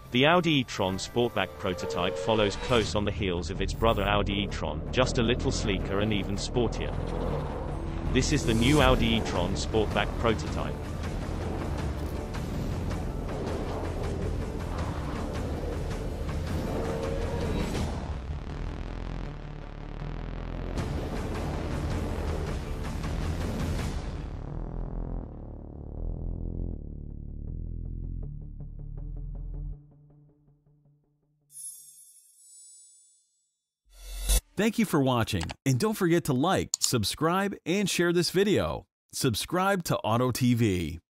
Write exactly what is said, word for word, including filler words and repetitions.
The Audi e-Tron Sportback Prototype follows close on the heels of its brother Audi e-Tron, just a little sleeker and even sportier. This is the new Audi e-Tron Sportback Prototype. Thank you for watching, and don't forget to like, subscribe, and share this video. Subscribe to Auto T V.